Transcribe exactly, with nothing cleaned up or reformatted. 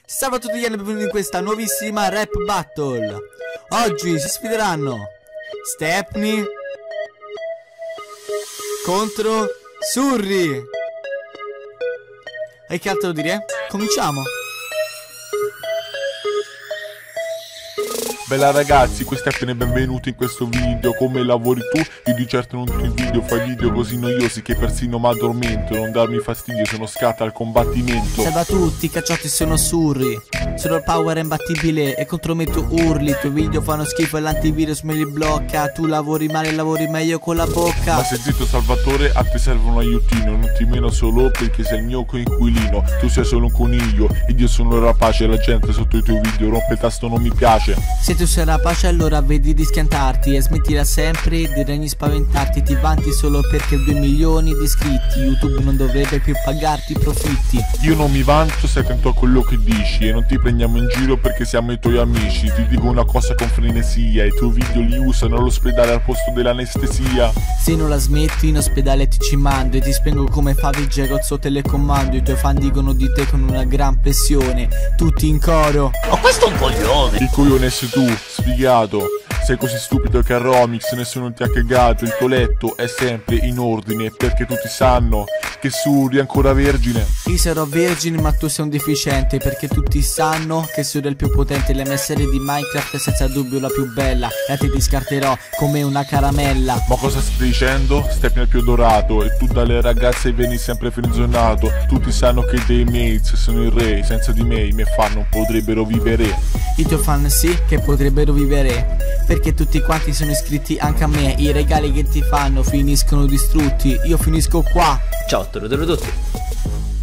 Salve a tutti e benvenuti in questa nuovissima rap battle. Oggi si sfideranno Stepney contro Surri. E che altro dire? Cominciamo. Bella ragazzi, questi appena benvenuti in questo video. Come lavori tu? Io di certo non ti video, fai video così noiosi che persino mi addormento. Non darmi fastidio se non scatta il combattimento. Salve a tutti, cacciotti, sono Surri. Sono il power imbattibile e contro me tu urli. I tuoi video fanno schifo e l'antivirus me li blocca. Tu lavori male, lavori meglio con la bocca. Ma sei zitto Salvatore, a te serve un aiutino. Non ti meno solo perché sei il mio coinquilino. Tu sei solo un coniglio ed io sono rapace. La gente sotto i tuoi video rompe il tasto non mi piace. Se tu sei rapace allora vedi di schiantarti e smettila sempre di regni spaventarti. Ti vanti solo perché due milioni di iscritti. YouTube non dovrebbe più pagarti i profitti. Io non mi vanto, stai attento a quello che dici. E non ti prendiamo in giro perché siamo i tuoi amici. Ti dico una cosa con frenesia: i tuoi video li usano all'ospedale al posto dell'anestesia. Se non la smetti in ospedale ti ci mando e ti spengo come Favij col suo telecomando. I tuoi fan dicono di te con una gran pressione, tutti in coro: ma questo è un coglione. Il coglione sei tu, sfigato. Sei così stupido che a Romix nessuno ti ha cagato. Il tuo letto è sempre in ordine perché tutti sanno che Surri è ancora vergine. Io sarò vergine ma tu sei un deficiente perché tutti sanno che Surri è il più potente. L'M S R di Minecraft è senza dubbio la più bella e a te ti scarterò come una caramella. Ma cosa stai dicendo? Stepney è il più adorato e tu dalle ragazze vieni sempre frenzonato. Tutti sanno che dei mates sono il re. Senza di me i miei fan non potrebbero vivere. I tuoi fan sì che potrebbero vivere perché tutti quanti sono iscritti anche a me. I regali che ti fanno finiscono distrutti. Io finisco qua. Ciao a tutti.